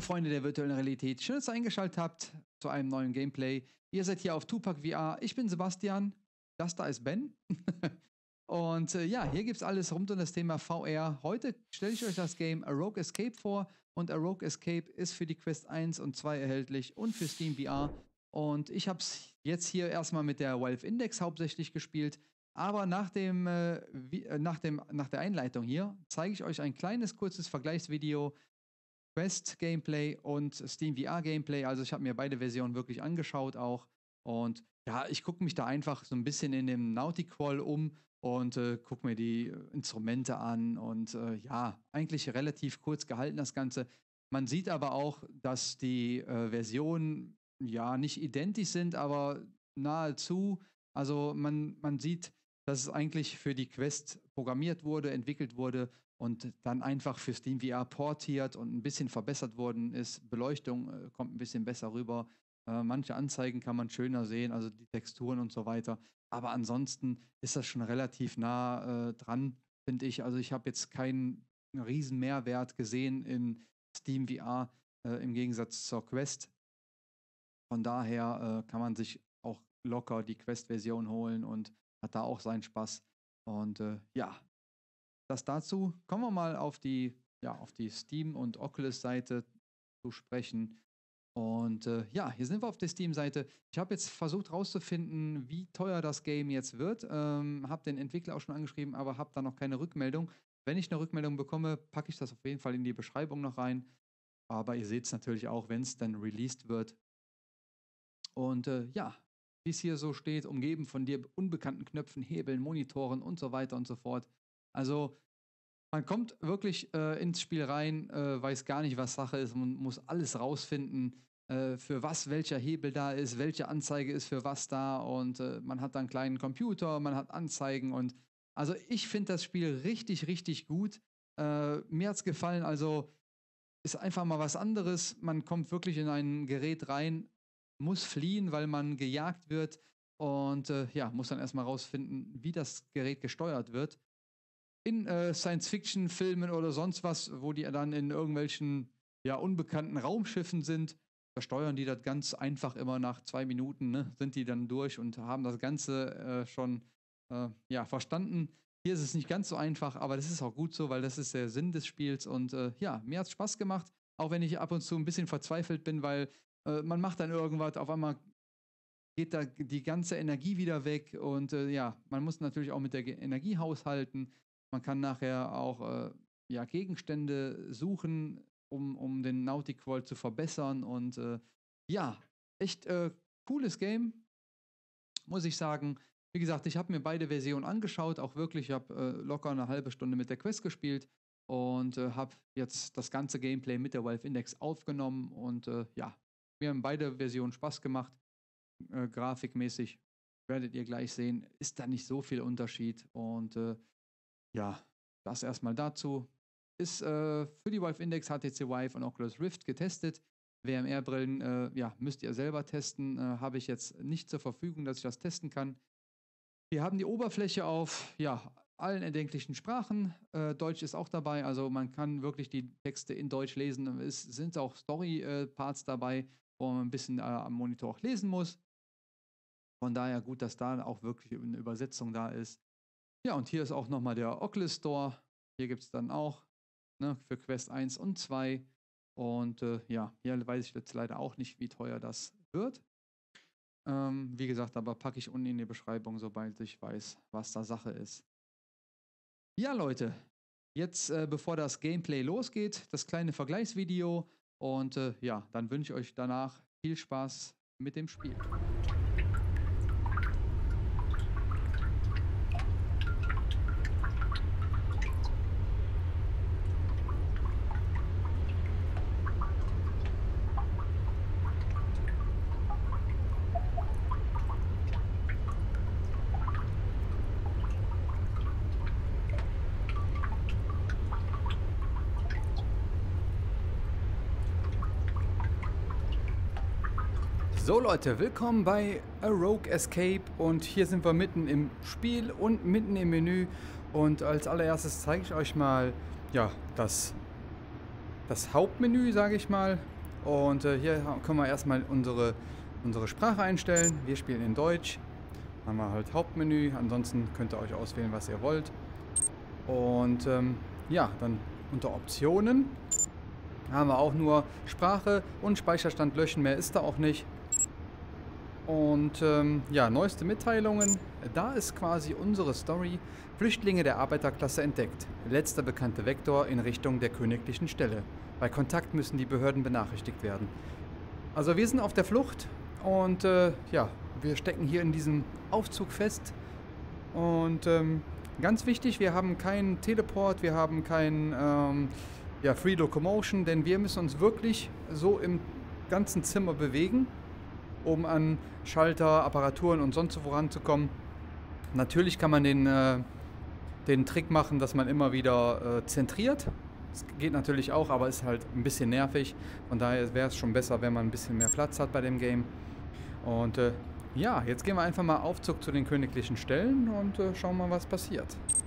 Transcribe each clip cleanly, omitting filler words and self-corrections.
Freunde der virtuellen Realität, schön, dass ihr eingeschaltet habt zu einem neuen Gameplay. Ihr seid hier auf Tupac VR, ich bin Sebastian, das da ist Ben. Und ja, hier gibt es alles rund um das Thema VR. Heute stelle ich euch das Game A Rogue Escape vor und A Rogue Escape ist für die Quest 1 und 2 erhältlich und für Steam VR. Und ich habe es jetzt hier erstmal mit der Valve Index hauptsächlich gespielt. Aber nach der Einleitung hier zeige ich euch ein kleines, kurzes Vergleichsvideo Quest Gameplay und Steam VR Gameplay. Also ich habe mir beide Versionen wirklich angeschaut auch. Und ja, ich gucke mich da einfach so ein bisschen in dem Nautiqual um und gucke mir die Instrumente an. Und ja, eigentlich relativ kurz gehalten das Ganze. Man sieht aber auch, dass die Versionen ja nicht identisch sind, aber nahezu. Also man sieht, dass es eigentlich für die Quest programmiert wurde, entwickelt wurde und dann einfach für Steam VR portiert und ein bisschen verbessert worden ist. Beleuchtung kommt ein bisschen besser rüber. Manche Anzeigen kann man schöner sehen, also die Texturen und so weiter. Aber ansonsten ist das schon relativ nah dran, finde ich. Also ich habe jetzt keinen riesen Mehrwert gesehen in Steam VR im Gegensatz zur Quest. Von daher kann man sich auch locker die Quest-Version holen und hat da auch seinen Spaß. Und ja, das dazu. Kommen wir mal auf die Steam- und Oculus-Seite zu sprechen. Und ja, hier sind wir auf der Steam-Seite. Ich habe jetzt versucht rauszufinden, wie teuer das Game jetzt wird. Habe den Entwickler auch schon angeschrieben, aber habe da noch keine Rückmeldung. Wenn ich eine Rückmeldung bekomme, packe ich das auf jeden Fall in die Beschreibung noch rein. Aber ihr seht es natürlich auch, wenn es dann released wird. Und ja, wie es hier so steht, umgeben von dir unbekannten Knöpfen, Hebeln, Monitoren und so weiter und so fort. Also man kommt wirklich ins Spiel rein, weiß gar nicht, was Sache ist, man muss alles rausfinden, für was welcher Hebel da ist, welche Anzeige ist für was da und man hat dann einen kleinen Computer, man hat Anzeigen und also ich finde das Spiel richtig, richtig gut. Mir hat es gefallen, also ist einfach mal was anderes. Man kommt wirklich in ein Gerät rein, muss fliehen, weil man gejagt wird und ja, muss dann erstmal rausfinden, wie das Gerät gesteuert wird. In Science-Fiction-Filmen oder sonst was, wo die dann in irgendwelchen ja, unbekannten Raumschiffen sind, versteuern die das ganz einfach immer nach 2 Minuten, ne, sind die dann durch und haben das Ganze schon ja, verstanden. Hier ist es nicht ganz so einfach, aber das ist auch gut so, weil das ist der Sinn des Spiels und ja, mir hat es Spaß gemacht, auch wenn ich ab und zu ein bisschen verzweifelt bin, weil man macht dann irgendwas, auf einmal geht da die ganze Energie wieder weg und ja, man muss natürlich auch mit der Energie haushalten. Man kann nachher auch ja, Gegenstände suchen, um den Nautiqual zu verbessern und ja, echt cooles Game, muss ich sagen. Wie gesagt, ich habe mir beide Versionen angeschaut, auch wirklich, ich habe locker eine halbe Stunde mit der Quest gespielt und habe jetzt das ganze Gameplay mit der Valve Index aufgenommen und ja, mir haben beide Versionen Spaß gemacht. Grafikmäßig werdet ihr gleich sehen, ist da nicht so viel Unterschied. Und ja, das erstmal dazu. Ist für die Valve Index, HTC Vive und Oculus Rift getestet. WMR-Brillen, ja, müsst ihr selber testen. Habe ich jetzt nicht zur Verfügung, dass ich das testen kann. Wir haben die Oberfläche auf ja, allen erdenklichen Sprachen. Deutsch ist auch dabei, also man kann wirklich die Texte in Deutsch lesen. Es sind auch Story-Parts dabei, wo man ein bisschen am Monitor auch lesen muss. Von daher gut, dass da auch wirklich eine Übersetzung da ist. Ja, und hier ist auch nochmal der Oculus Store. Hier gibt es dann auch ne, für Quest 1 und 2. Und ja, hier weiß ich jetzt leider auch nicht, wie teuer das wird. Wie gesagt, aber packe ich unten in die Beschreibung, sobald ich weiß, was da Sache ist. Ja, Leute, jetzt bevor das Gameplay losgeht, das kleine Vergleichsvideo. Und ja, dann wünsche ich euch danach viel Spaß mit dem Spiel. So Leute, willkommen bei A Rogue Escape und hier sind wir mitten im Spiel und mitten im Menü und als allererstes zeige ich euch mal ja, das Hauptmenü, sage ich mal. Und hier können wir erstmal unsere Sprache einstellen. Wir spielen in Deutsch. Haben wir halt Hauptmenü. Ansonsten könnt ihr euch auswählen, was ihr wollt. Und ja, dann unter Optionen haben wir auch nur Sprache und Speicherstand löschen. Mehr ist da auch nicht. Und ja, neueste Mitteilungen. Da ist quasi unsere Story. Flüchtlinge der Arbeiterklasse entdeckt. Letzter bekannte Vektor in Richtung der königlichen Stelle. Bei Kontakt müssen die Behörden benachrichtigt werden. Also wir sind auf der Flucht und ja, wir stecken hier in diesem Aufzug fest. Und ganz wichtig, wir haben keinen Teleport, wir haben keinen ja, Free Locomotion, denn wir müssen uns wirklich so im ganzen Zimmer bewegen, um an Schalter, Apparaturen und sonst so voranzukommen. Natürlich kann man den Trick machen, dass man immer wieder zentriert. Das geht natürlich auch, aber ist halt ein bisschen nervig. Von daher wäre es schon besser, wenn man ein bisschen mehr Platz hat bei dem Game. Und ja, jetzt gehen wir einfach mal Aufzug zu den königlichen Stellen und schauen mal, was passiert.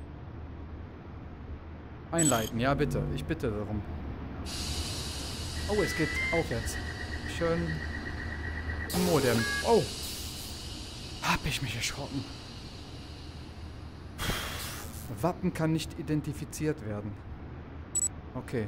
Einleiten, ja bitte. Ich bitte darum. Oh, es geht aufwärts. Schön. Modem. Oh. Hab ich mich erschrocken. Wappen kann nicht identifiziert werden. Okay.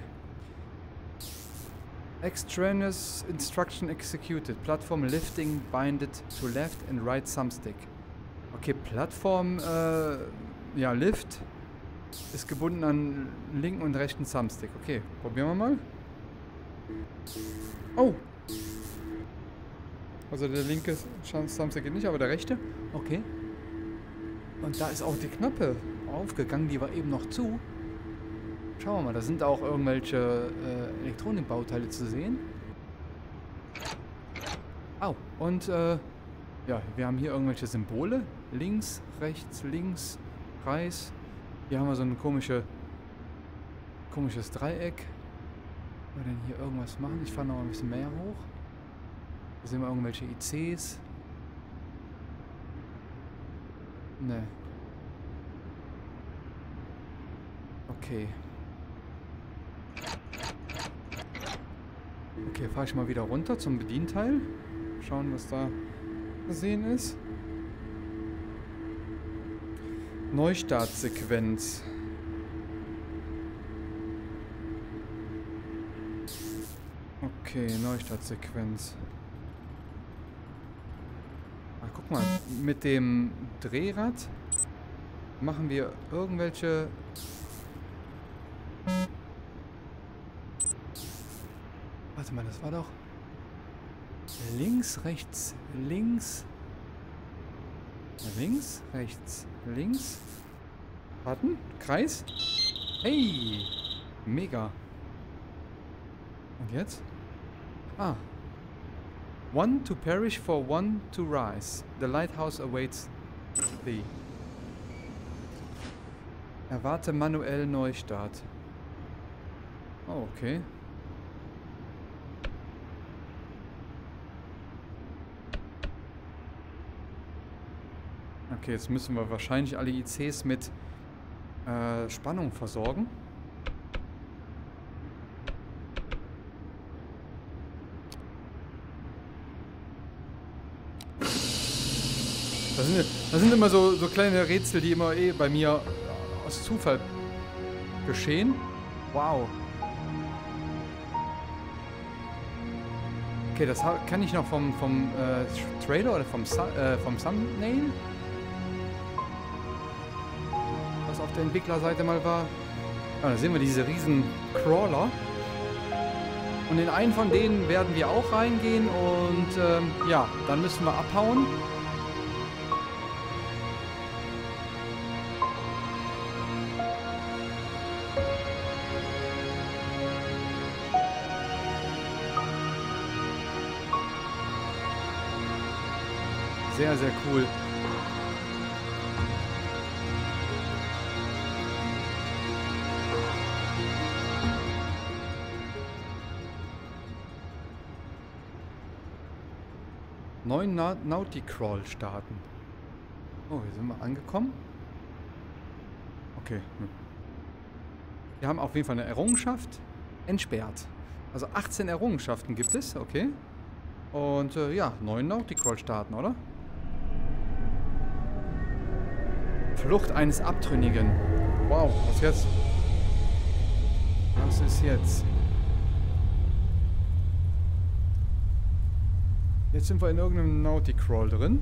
Extraneous Instruction executed. Plattform lifting binded to left and right thumbstick. Okay, Plattform, ja, Lift ist gebunden an linken und rechten Thumbstick. Okay, probieren wir mal. Oh! Also der linke Thumbstick geht nicht, aber der rechte. Okay. Und da ist auch die Knappe aufgegangen, die war eben noch zu. Schauen wir mal, da sind auch irgendwelche Elektronikbauteile zu sehen. Au, und ja, wir haben hier irgendwelche Symbole. Links, rechts, links, Kreis. Hier haben wir so ein komisches Dreieck. Können wir denn hier irgendwas machen? Ich fahre noch ein bisschen mehr hoch. Hier sehen wir irgendwelche ICs. Ne. Okay. Okay, fahre ich mal wieder runter zum Bedienteil. Schauen, was da zu sehen ist. Neustartsequenz. Okay, Neustartsequenz. Ah, guck mal, mit dem Drehrad machen wir irgendwelche... Warte mal, das war doch... Links, rechts, links... Links, rechts, links... Warten, Kreis... Hey! Mega! Und jetzt? Ah. One to perish for one to rise. The lighthouse awaits thee. Erwarte manuell Neustart. Oh, okay. Okay, jetzt müssen wir wahrscheinlich alle ICs mit Spannung versorgen. Das sind immer so kleine Rätsel, die immer bei mir aus Zufall geschehen. Wow. Okay, das kann ich noch vom Trailer oder vom Thumbnail, was auf der Entwicklerseite mal war. Ja, da sehen wir diese riesen Crawler. Und in einen von denen werden wir auch reingehen und ja, dann müssen wir abhauen. Sehr, sehr cool. Neuen Nauticrawl starten. Oh, hier sind wir angekommen. Okay. Wir haben auf jeden Fall eine Errungenschaft entsperrt. Also 18 Errungenschaften gibt es, okay. Und ja, 9 Nauticrawl starten, oder? Flucht eines Abtrünnigen. Wow, was jetzt? Was ist jetzt? Jetzt sind wir in irgendeinem Nauticrawl drin.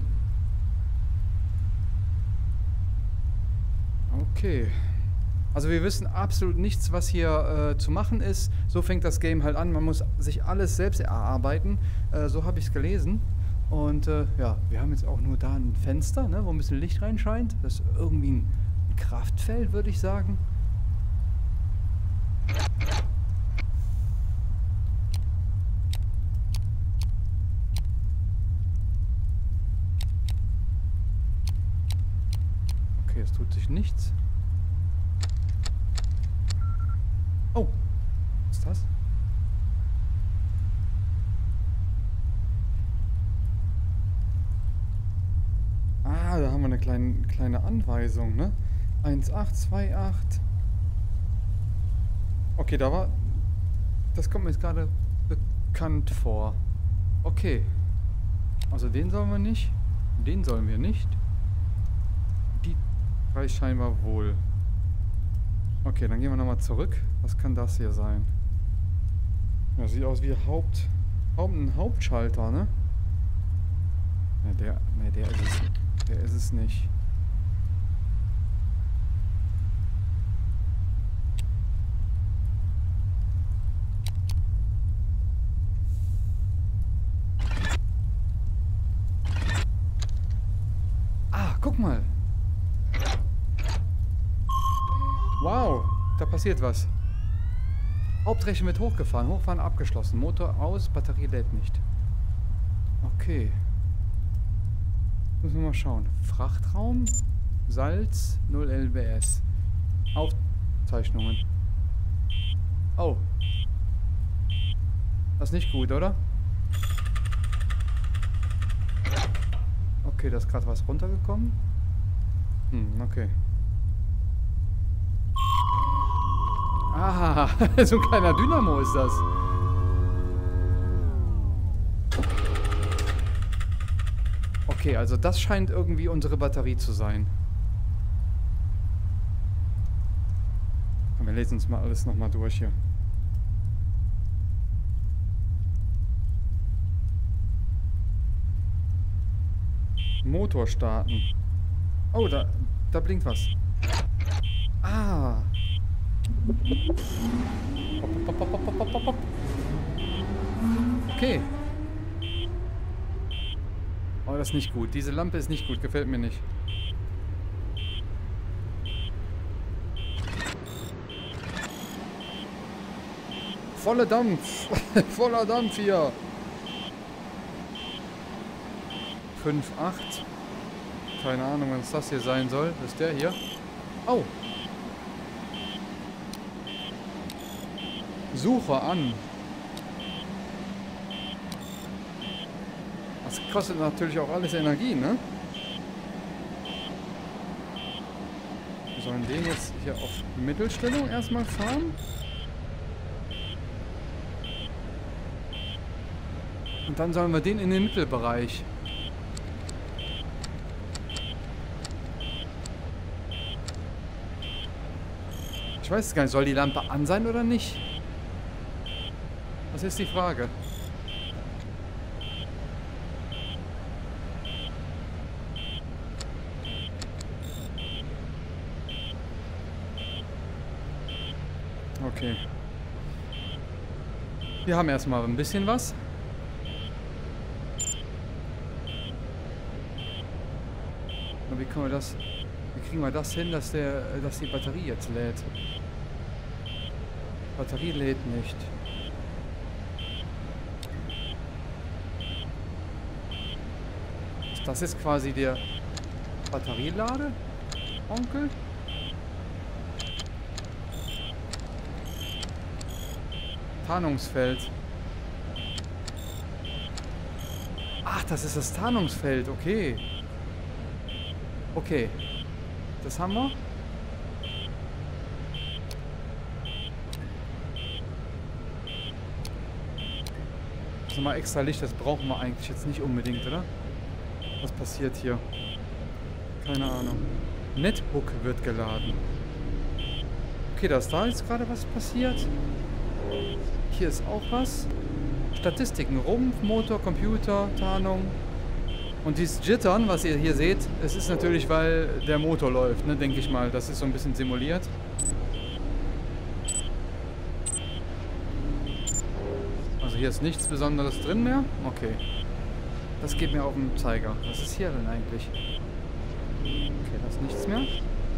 Okay. Also wir wissen absolut nichts, was hier zu machen ist. So fängt das Game halt an. Man muss sich alles selbst erarbeiten. So habe ich es gelesen. Und ja, wir haben jetzt auch nur da ein Fenster, ne, wo ein bisschen Licht reinscheint. Das ist irgendwie ein Kraftfeld, würde ich sagen. Okay, es tut sich nichts. Oh, was ist das? Ah, da haben wir eine kleine Anweisung, ne? 1828. Okay, da war... Das kommt mir jetzt gerade bekannt vor. Okay. Also den sollen wir nicht. Den sollen wir nicht. Die drei scheinbar wohl. Okay, dann gehen wir nochmal zurück. Was kann das hier sein? Ja, sieht aus wie ein Hauptschalter, ne? Ne, der ist es. Der ist es nicht. Ah, guck mal. Wow, da passiert was. Hauptrechen wird hochgefahren. Hochfahren abgeschlossen. Motor aus, Batterie lädt nicht. Okay. Müssen wir mal schauen. Frachtraum, Salz, 0 LBS. Aufzeichnungen. Oh. Das ist nicht gut, oder? Okay, da ist gerade was runtergekommen. Okay. Ah, so ein kleiner Dynamo ist das. Okay, also das scheint irgendwie unsere Batterie zu sein. Komm, wir lesen uns mal alles nochmal durch hier. Motor starten. Oh, da blinkt was. Ah. Hopp. Okay. Oh, das ist nicht gut. Diese Lampe ist nicht gut. Gefällt mir nicht. Voller Dampf. Voller Dampf hier. 5,8. Keine Ahnung, was das hier sein soll. Das ist der hier. Oh. Suche an. Das kostet natürlich auch alles Energie, ne? Wir sollen den jetzt hier auf Mittelstellung erstmal fahren. Und dann sollen wir den in den Mittelbereich. Ich weiß gar nicht, soll die Lampe an sein oder nicht? Das ist die Frage. Okay. Wir haben erstmal ein bisschen was. Und wie kriegen wir das hin, dass die Batterie jetzt lädt? Batterie lädt nicht. Das ist quasi der Batterielade, Onkel. Tarnungsfeld. Ach, das ist das Tarnungsfeld, okay. Okay. Das haben wir. ist nochmal extra Licht, das brauchen wir eigentlich jetzt nicht unbedingt, oder? Was passiert hier? Keine Ahnung. Netbook wird geladen. Okay, da ist da jetzt gerade was passiert. Hier ist auch was. Statistiken, Rumpf, Motor, Computer, Tarnung. Und dieses Jittern, was ihr hier seht, es ist natürlich, weil der Motor läuft, ne, denke ich mal. Das ist so ein bisschen simuliert. Also hier ist nichts Besonderes drin mehr. Okay. Das geht mir auf den Zeiger. Was ist hier denn eigentlich? Okay, da ist nichts mehr.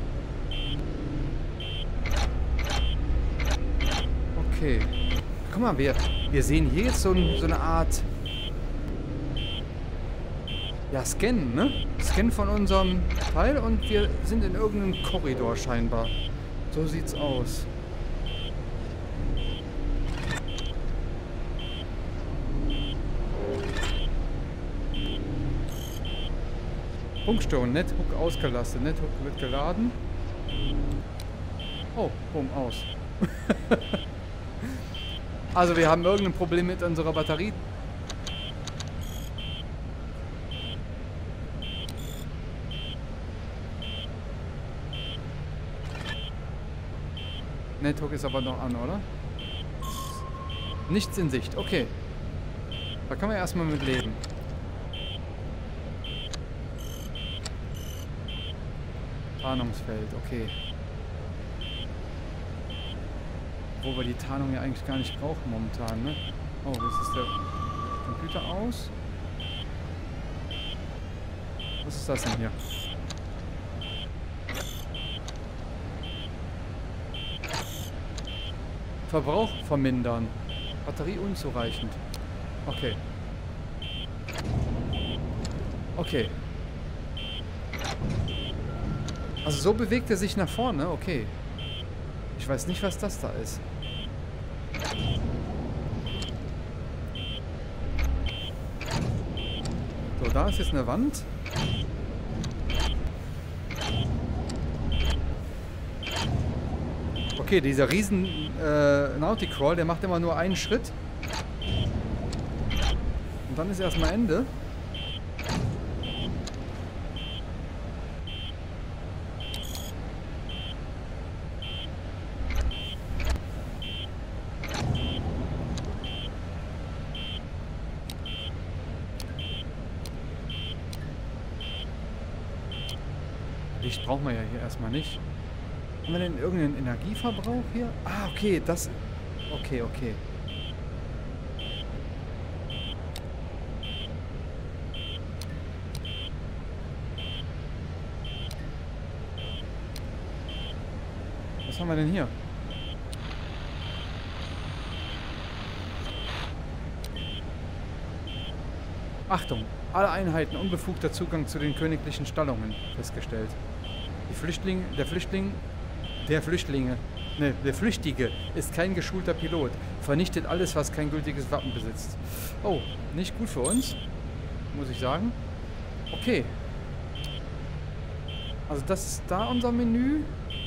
Okay. Guck mal, wir sehen hier jetzt so eine Art... Ja, Scan, ne? Scan von unserem Teil und wir sind in irgendeinem Korridor scheinbar. So sieht's aus. Funkstörung, Nethook ausgelastet. Nethook wird geladen. Oh, bumm, aus. Also wir haben irgendein Problem mit unserer Batterie. Nethook ist aber noch an, oder? Nichts in Sicht. Okay. Da kann man erstmal mit leben. Tarnungsfeld, okay. Wo wir die Tarnung ja eigentlich gar nicht brauchen momentan, ne? Oh, jetzt ist der Computer aus. Was ist das denn hier? Verbrauch vermindern. Batterie unzureichend. Okay. Okay. Also so bewegt er sich nach vorne, okay. Ich weiß nicht, was das da ist. So, da ist jetzt eine Wand. Okay, dieser riesen Nauticrawl, der macht immer nur einen Schritt. Und dann ist erstmal Ende. Licht brauchen wir ja hier erstmal nicht. Haben wir denn irgendeinen Energieverbrauch hier? Ah, okay, das... Okay, okay. Was haben wir denn hier? Achtung! Alle Einheiten unbefugter Zugang zu den königlichen Stallungen festgestellt. Der Flüchtige ist kein geschulter Pilot. Vernichtet alles, was kein gültiges Wappen besitzt. Oh, nicht gut für uns, muss ich sagen. Okay. Also das ist da unser Menü.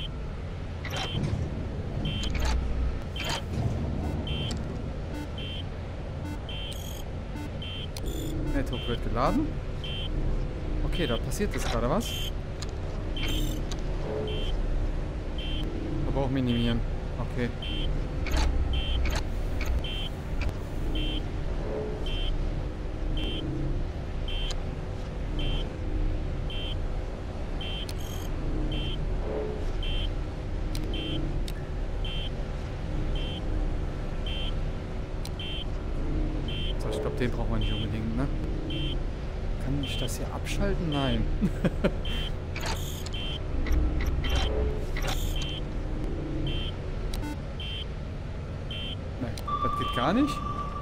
Nethook wird geladen. Okay, da passiert jetzt gerade was. Verbrauch minimieren. Okay. So, ich glaube, den brauchen wir nicht unbedingt, ne? Kann ich das hier abschalten? Nein. Das geht gar nicht.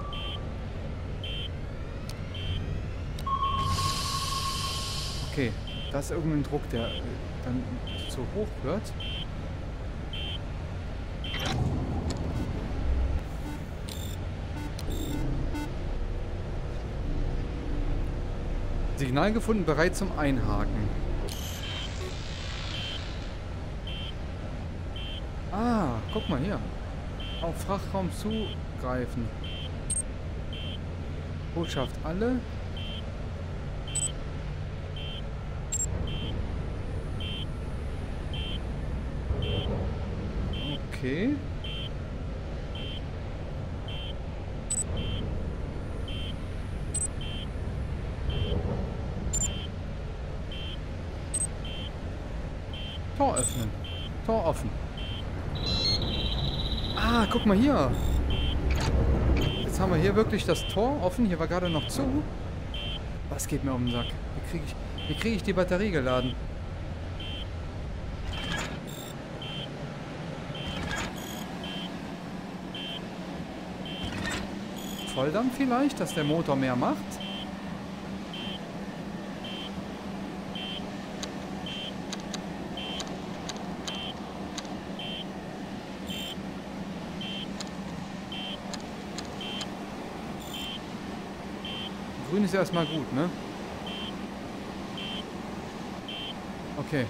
Okay, da ist irgendein Druck, der dann zu hoch wird. Signal gefunden, bereit zum Einhaken. Ah, guck mal hier. Auf Frachtraum zugreifen. Botschaft alle. Okay. Tor öffnen. Tor offen. Ah, guck mal hier. Jetzt haben wir hier wirklich das Tor offen. Hier war gerade noch zu. Was geht mir um den Sack? Wie krieg ich die Batterie geladen? Volldampf vielleicht, dass der Motor mehr macht? Grün ist ja erstmal gut, ne? Okay.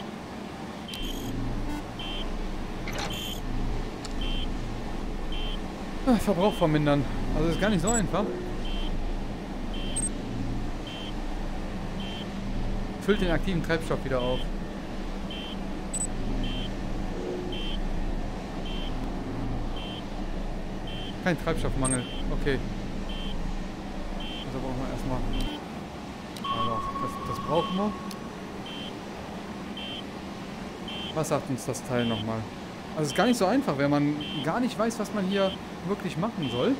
Verbrauch vermindern. Also ist gar nicht so einfach. Füllt den aktiven Treibstoff wieder auf. Kein Treibstoffmangel. Okay. Also brauchen wir erstmal. Also, das brauchen wir. Was sagt uns das Teil nochmal? Also es ist gar nicht so einfach, wenn man gar nicht weiß, was man hier wirklich machen soll.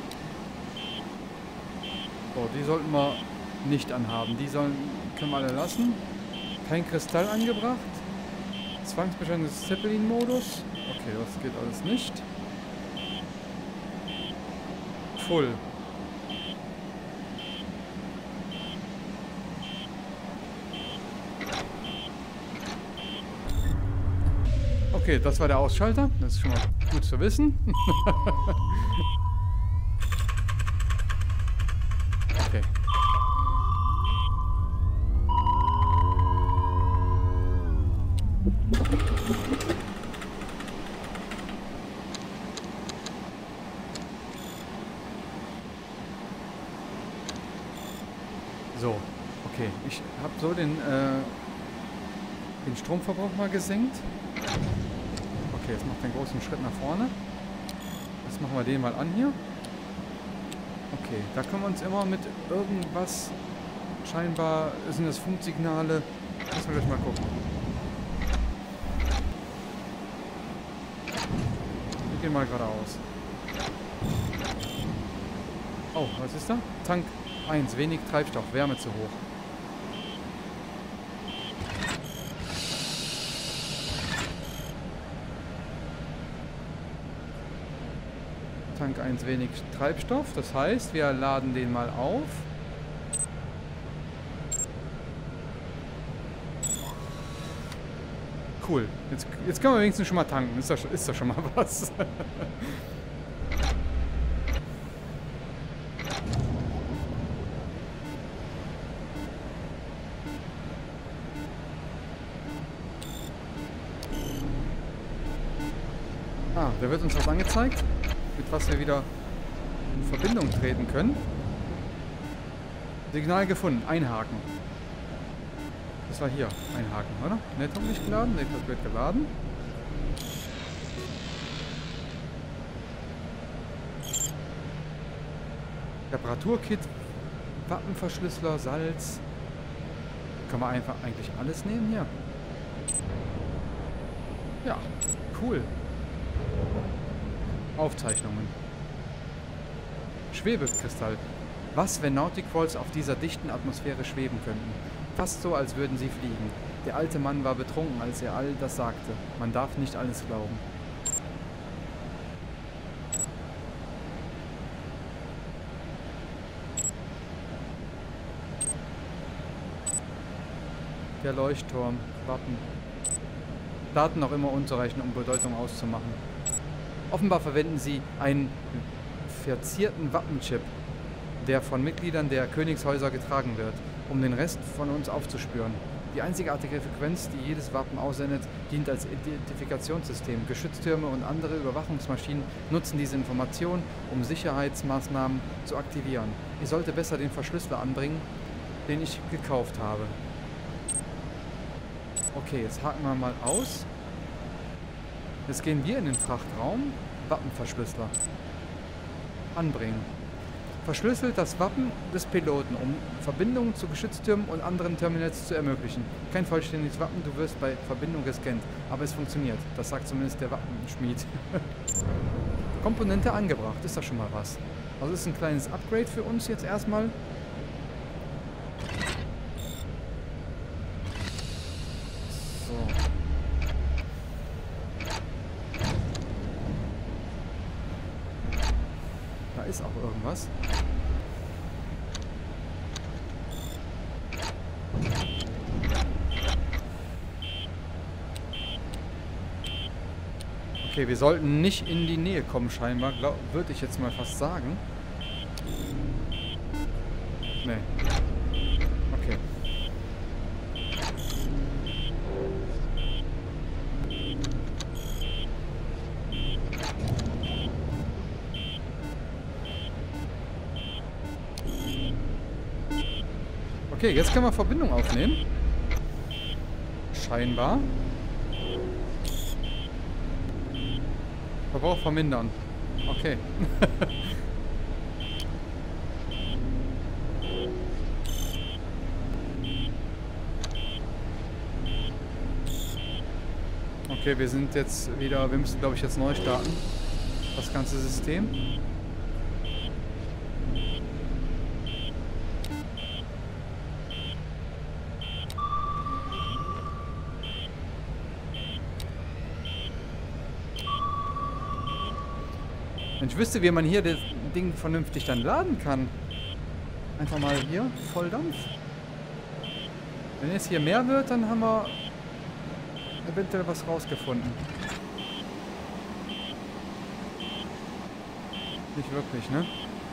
So, die sollten wir nicht anhaben. Die können wir alle lassen. Kein Kristall angebracht. Zwangsbeschränktes Zeppelin-Modus. Okay, das geht alles nicht. Full. Okay, das war der Ausschalter. Das ist schon mal gut zu wissen. Okay. So, okay. Ich habe so den Stromverbrauch mal gesenkt. Okay, jetzt macht den großen Schritt nach vorne. Jetzt machen wir den mal an hier. Okay, da können wir uns immer mit irgendwas, scheinbar sind das Funksignale. Müssen wir gleich mal gucken. Wir gehen mal geradeaus. Oh, was ist da? Tank 1, wenig Treibstoff, Wärme zu hoch. Tank 1 wenig Treibstoff, das heißt, wir laden den mal auf. Cool, jetzt können wir wenigstens schon mal tanken, ist doch schon mal was. Ah, da wird uns was angezeigt, mit was wir wieder in Verbindung treten können. Signal gefunden. Einhaken. Das war hier. Einhaken, oder? Netto nicht geladen. Netto wird geladen. Reparaturkit. Wappenverschlüsseler. Salz. Kann man einfach eigentlich alles nehmen hier. Ja, cool. Aufzeichnungen. Schwebekristall. Was, wenn Nautic Falls auf dieser dichten Atmosphäre schweben könnten? Fast so, als würden sie fliegen. Der alte Mann war betrunken, als er all das sagte. Man darf nicht alles glauben. Der Leuchtturm. Wappen. Daten noch immer unzureichend, um Bedeutung auszumachen. Offenbar verwenden sie einen verzierten Wappenchip, der von Mitgliedern der Königshäuser getragen wird, um den Rest von uns aufzuspüren. Die einzigartige Frequenz, die jedes Wappen aussendet, dient als Identifikationssystem. Geschütztürme und andere Überwachungsmaschinen nutzen diese Information, um Sicherheitsmaßnahmen zu aktivieren. Ich sollte besser den Verschlüsseler anbringen, den ich gekauft habe. Okay, jetzt haken wir mal aus. Jetzt gehen wir in den Frachtraum. Wappenverschlüsseler. Anbringen. Verschlüsselt das Wappen des Piloten, um Verbindungen zu Geschütztürmen und anderen Terminals zu ermöglichen. Kein vollständiges Wappen, du wirst bei Verbindung gescannt. Aber es funktioniert. Das sagt zumindest der Wappenschmied. Komponente angebracht. Ist doch schon mal was. Also ist ein kleines Upgrade für uns jetzt erstmal. Ist auch irgendwas. Okay, wir sollten nicht in die Nähe kommen scheinbar, würde ich jetzt mal fast sagen. Nee. Okay. Okay, jetzt können wir Verbindung aufnehmen. Scheinbar. Verbrauch vermindern. Okay. Okay, wir sind jetzt wieder, wir müssen glaube ich jetzt neu starten. Das ganze System. Wenn ich wüsste, wie man hier das Ding vernünftig dann laden kann. Einfach mal hier, Volldampf. Wenn jetzt hier mehr wird, dann haben wir eventuell was rausgefunden. Nicht wirklich, ne?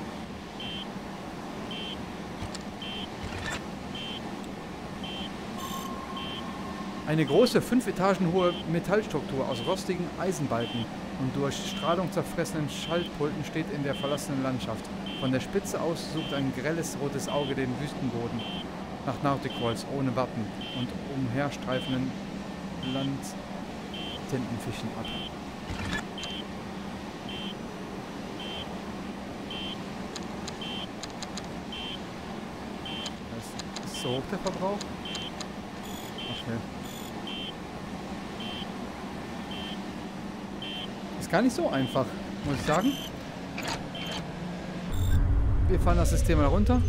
Eine große, 5 Etagen hohe Metallstruktur aus rostigen Eisenbalken und durch Strahlung zerfressenen Schaltpulten steht in der verlassenen Landschaft. Von der Spitze aus sucht ein grelles rotes Auge den Wüstenboden nach Nauticals ohne Wappen und umherstreifenden Landtintenfischen ab. Ist so hoch der Verbrauch? Okay. Ist gar nicht so einfach, muss ich sagen. Wir fahren das System mal runter.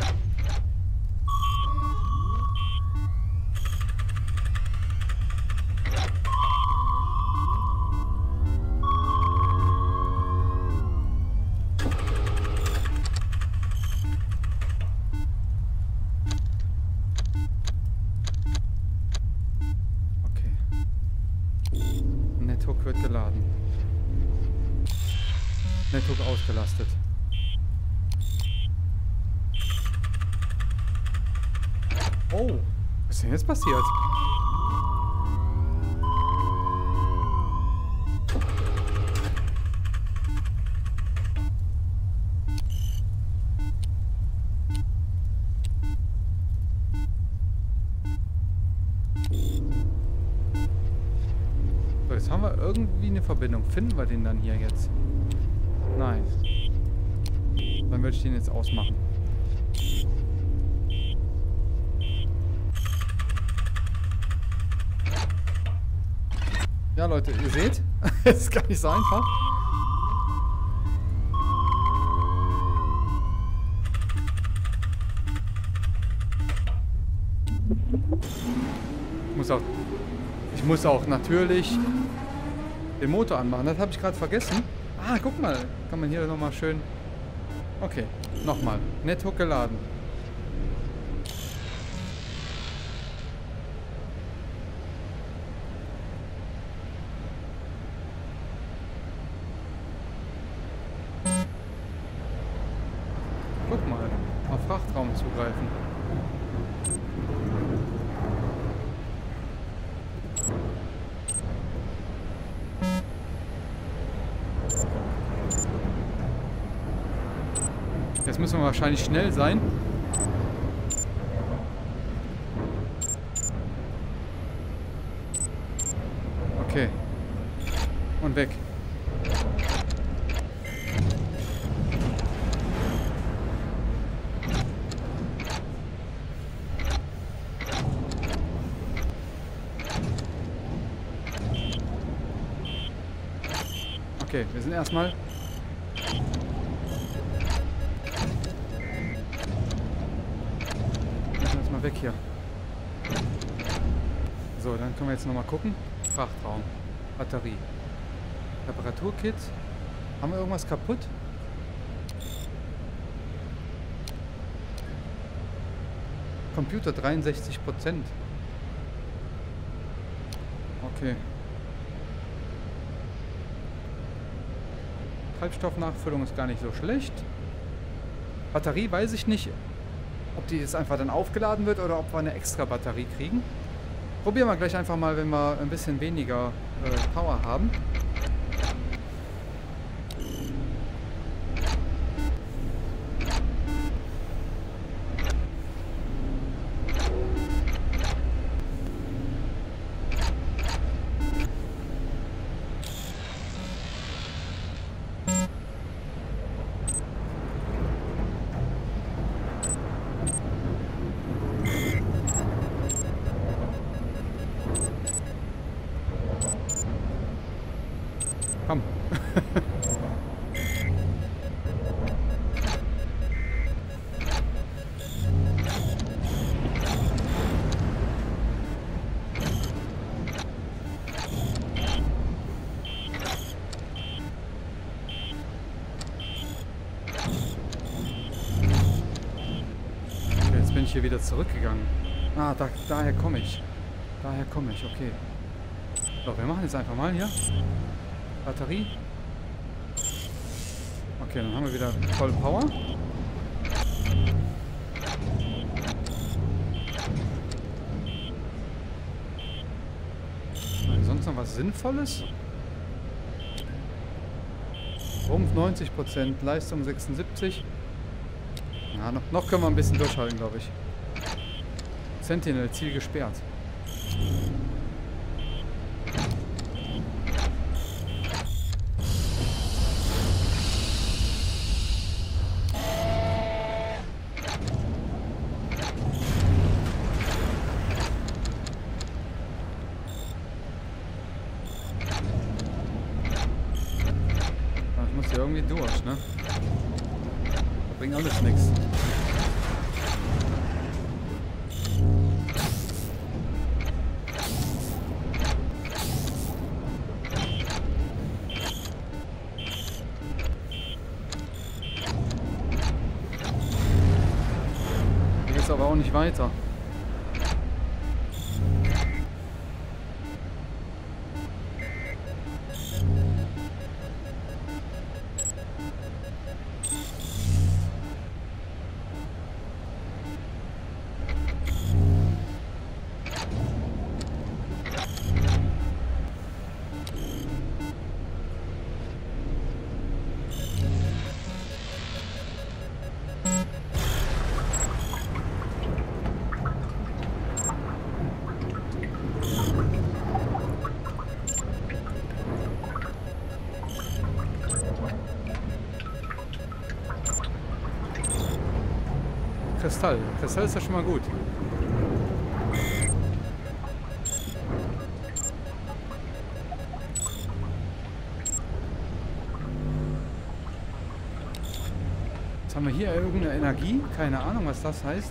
Nethook wird geladen. Nethook ausgelastet. Oh, was ist denn jetzt passiert? So, jetzt haben wir irgendwie eine Verbindung. Finden wir den dann hier jetzt? Nein. Dann würde ich den jetzt ausmachen. Ja, Leute, ihr seht, es ist gar nicht so einfach. Ich muss auch natürlich den Motor anmachen. Das habe ich gerade vergessen. Ah, guck mal. Kann man hier nochmal schön... Okay, nochmal. Nethook geladen. Guck mal. Auf Frachtraum zugreifen. Jetzt müssen wir wahrscheinlich schnell sein. Okay. Und weg. Okay, wir sind erstmal... Erstmal weg hier. So, dann können wir jetzt nochmal gucken. Frachtraum. Batterie. Reparaturkit. Haben wir irgendwas kaputt? Computer 63%. Okay. Treibstoffnachfüllung ist gar nicht so schlecht. Batterie weiß ich nicht, ob die jetzt einfach dann aufgeladen wird oder ob wir eine extra Batterie kriegen. Probieren wir gleich einfach mal, wenn wir ein bisschen weniger Power haben. Komm. Okay, jetzt bin ich hier wieder zurückgegangen. Ah, daher komme ich. Daher komme ich, okay. So, wir machen jetzt einfach mal hier. Batterie. Okay, dann haben wir wieder voll Power. Sonst noch was Sinnvolles? Rumpf 90%, Leistung 76%. Ja, noch können wir ein bisschen durchhalten, glaube ich. Sentinel, Ziel gesperrt. Irgendwie durch, ne? Da bringt alles nichts. Hier geht's aber auch nicht weiter. Kristall. Kristall ist ja schon mal gut. Jetzt haben wir hier irgendeine Energie. Keine Ahnung, was das heißt.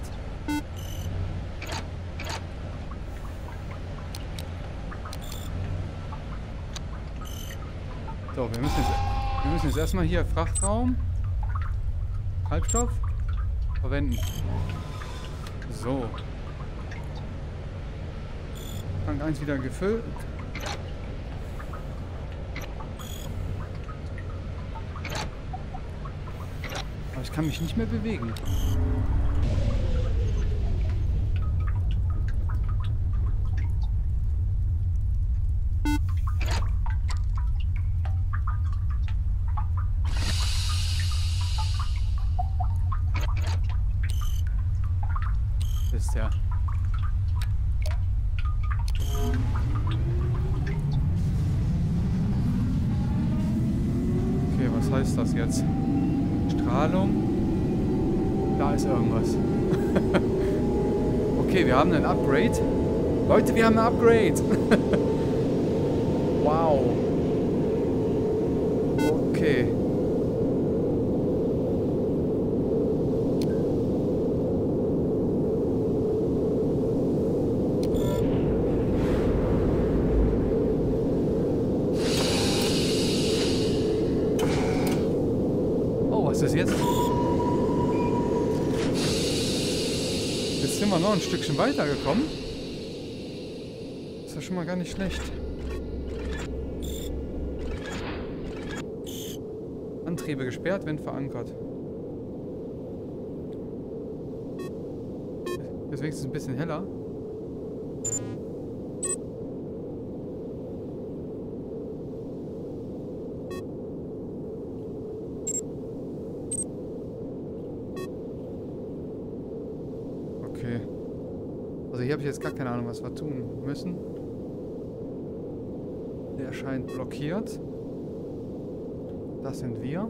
So, wir müssen jetzt erstmal hier Frachtraum, Treibstoff verwenden. So. Tank 1 wieder gefüllt. Aber ich kann mich nicht mehr bewegen. heißt das jetzt? Strahlung. Da ist irgendwas. Okay, wir haben ein Upgrade. Leute, wir haben ein Upgrade. Wow. Okay. Oh, was ist das jetzt? Jetzt sind wir noch ein Stückchen weitergekommen. Ist ja schon mal gar nicht schlecht. Antriebe gesperrt, Wind verankert. Ist wenigstens ein bisschen heller. Okay. Also hier habe ich jetzt gar keine Ahnung, was wir tun müssen. Der scheint blockiert. Das sind wir.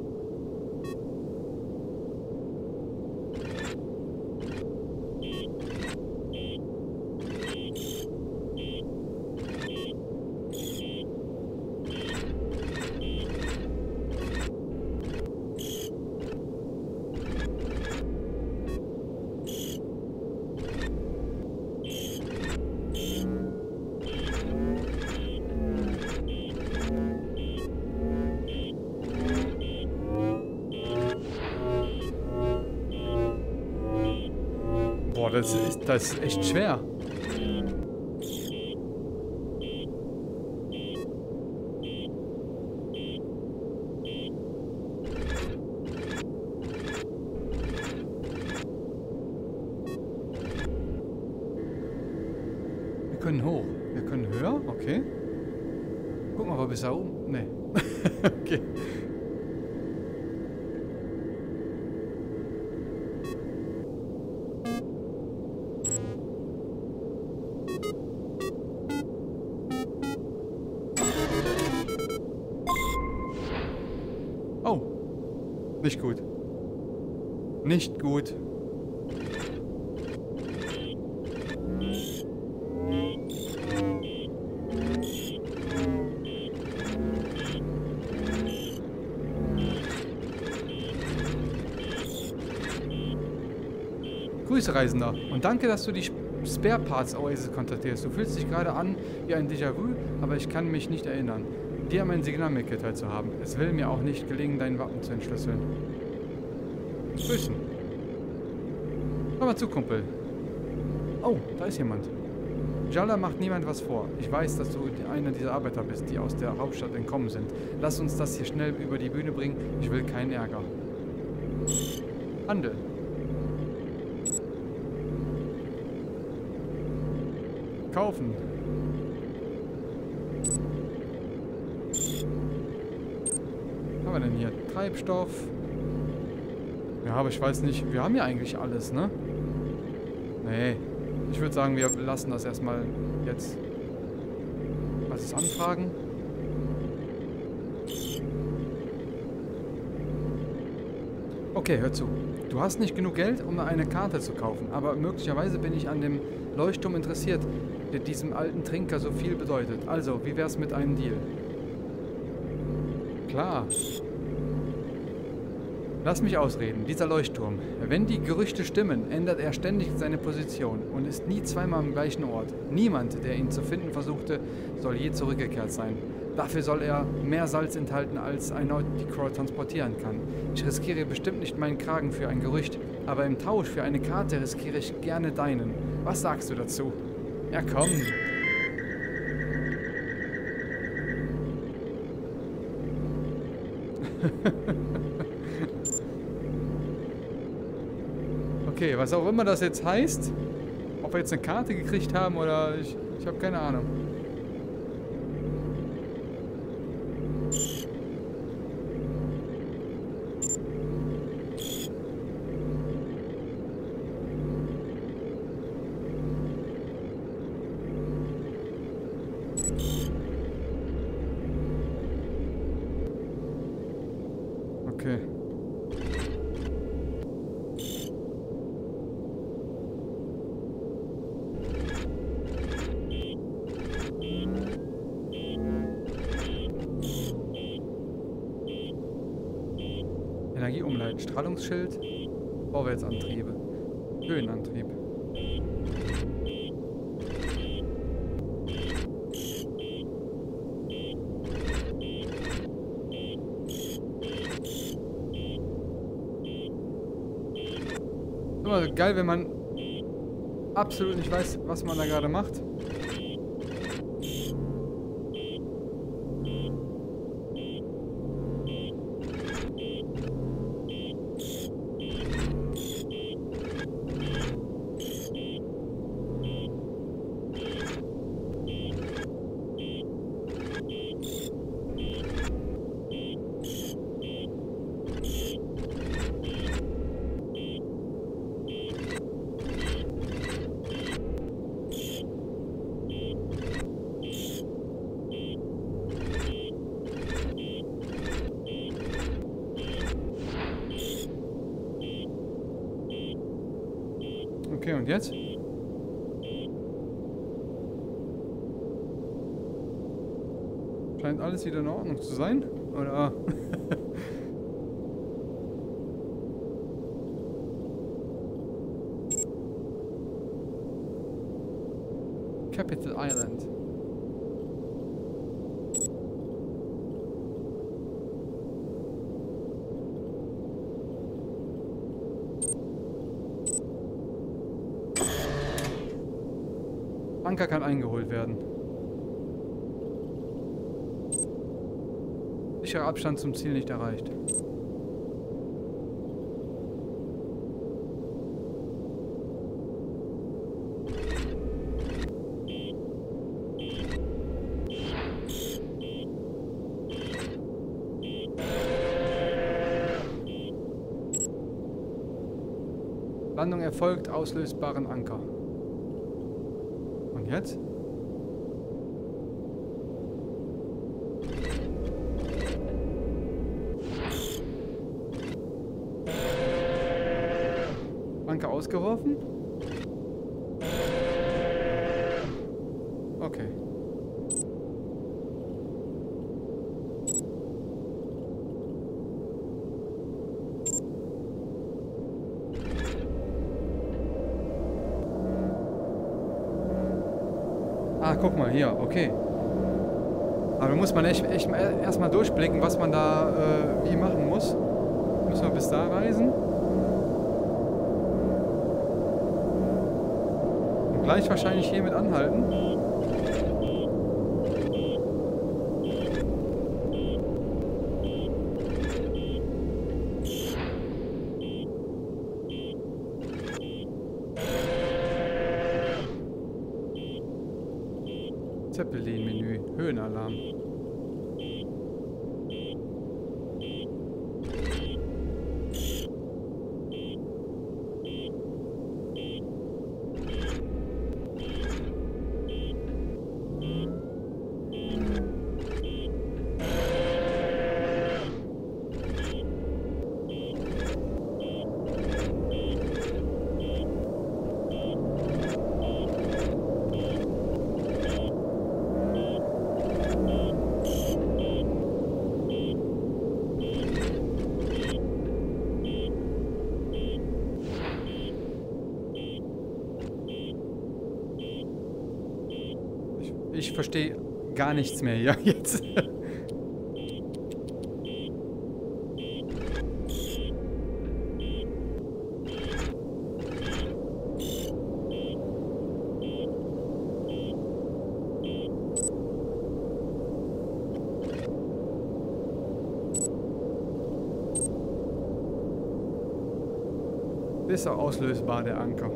Boah, das ist echt schwer. Wir können hoch. Wir können höher. Okay. Gucken wir mal bis da oben. Nee. Okay. Oh. Nicht gut. Nicht gut. Grüße, Reisender. Und danke, dass du die Spare Parts Oasis kontaktierst. Du fühlst dich gerade an wie ein Déjà-vu, aber ich kann mich nicht erinnern, dir mein Signal mitgeteilt zu haben. Es will mir auch nicht gelingen, dein Wappen zu entschlüsseln. Grüßen. Hör mal zu, Kumpel. Oh, da ist jemand. Jalla macht niemand was vor. Ich weiß, dass du einer dieser Arbeiter bist, die aus der Hauptstadt entkommen sind. Lass uns das hier schnell über die Bühne bringen. Ich will keinen Ärger. Handel. Kaufen. Was haben wir denn hier? Treibstoff. Ja, aber ich weiß nicht. Wir haben ja eigentlich alles, ne? Nee. Ich würde sagen, wir lassen das erstmal jetzt. Was ist Anfragen? Okay, hör zu. Du hast nicht genug Geld, um eine Karte zu kaufen, aber möglicherweise bin ich an dem Leuchtturm interessiert, der diesem alten Trinker so viel bedeutet. Also, wie wär's mit einem Deal? Klar. Lass mich ausreden, dieser Leuchtturm. Wenn die Gerüchte stimmen, ändert er ständig seine Position und ist nie zweimal am gleichen Ort. Niemand, der ihn zu finden versuchte, soll je zurückgekehrt sein. Dafür soll er mehr Salz enthalten, als ein Nauticrawl transportieren kann. Ich riskiere bestimmt nicht meinen Kragen für ein Gerücht, aber im Tausch für eine Karte riskiere ich gerne deinen. Was sagst du dazu? Ja, komm. Okay, was auch immer das jetzt heißt, ob wir jetzt eine Karte gekriegt haben oder ich habe keine Ahnung. Okay. Energie umleiten. Strahlungsschild. Vorwärtsantriebe. Höhenantrieb. Immer geil, wenn man absolut nicht weiß, was man da gerade macht. Okay, und jetzt? Scheint alles wieder in Ordnung zu sein, oder? Capital Island. Anker kann eingeholt werden. Sicherer Abstand zum Ziel nicht erreicht. Landung erfolgt, auslösbaren Anker. Und jetzt? Anker ausgeworfen? Okay. Ah, guck mal, hier, okay. Aber da muss man echt erstmal durchblicken, was man da wie machen muss. Müssen wir bis da reisen. Und gleich wahrscheinlich hiermit anhalten. Zeppelin-Menü, Höhenalarm. Ich verstehe gar nichts mehr hier jetzt. Ist auch auslösbar, der Anker.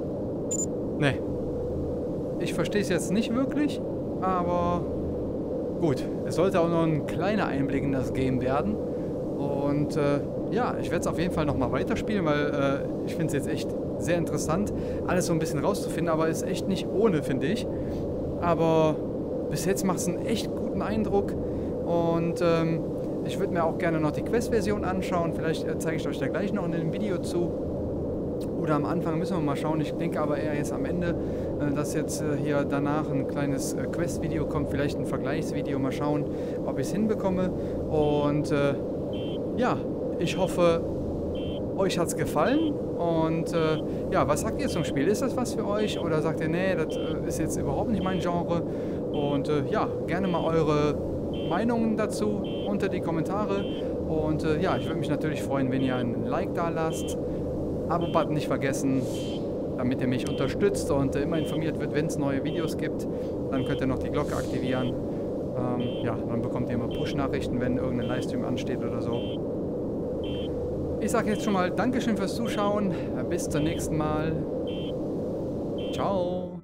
Nee. Ich verstehe es jetzt nicht wirklich, aber Gut, es sollte auch noch ein kleiner Einblick in das Game werden. Und ja, ich werde es auf jeden Fall nochmal weiterspielen, weil ich finde es jetzt echt sehr interessant, alles so ein bisschen rauszufinden, aber ist echt nicht ohne, finde ich. Aber bis jetzt macht es einen echt guten Eindruck und ich würde mir auch gerne noch die Quest-Version anschauen. Vielleicht zeige ich euch da gleich noch in dem Video zu. Oder am Anfang müssen wir mal schauen. Ich denke aber eher jetzt am Ende, dass jetzt hier danach ein kleines Quest-Video kommt. Vielleicht ein Vergleichsvideo. Mal schauen, ob ich es hinbekomme. Und ja, ich hoffe, euch hat es gefallen. Und ja, was sagt ihr zum Spiel? Ist das was für euch? Oder sagt ihr, nee, das ist jetzt überhaupt nicht mein Genre? Und ja, gerne mal eure Meinungen dazu unter die Kommentare. Und ja, ich würde mich natürlich freuen, wenn ihr ein Like da lasst. Abo-Button nicht vergessen, damit ihr mich unterstützt und immer informiert wird, wenn es neue Videos gibt. Dann könnt ihr noch die Glocke aktivieren. Ja, dann bekommt ihr immer Push-Nachrichten, wenn irgendein Livestream ansteht oder so. Ich sage jetzt schon mal Dankeschön fürs Zuschauen. Bis zum nächsten Mal. Ciao.